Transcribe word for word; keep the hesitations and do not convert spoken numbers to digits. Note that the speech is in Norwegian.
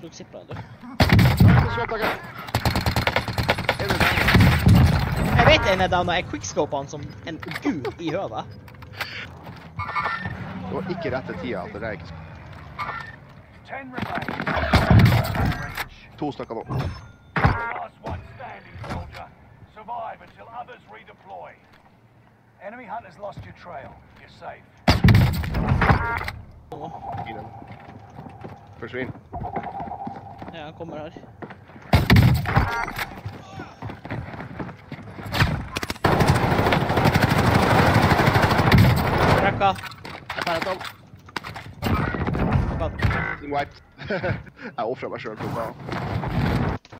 tok zipline, du. Jeg vet en er down, og jeg quickscoper han som en gud i høvet. Det var ikke rette tida, for det er ikke... To stykker nå. Enemy hunters lost your trail. You're safe. Forsvinn. Ja, han kommer her. Rekka. Jeg tar et om. Hva? White. Jeg offrer meg selv for det.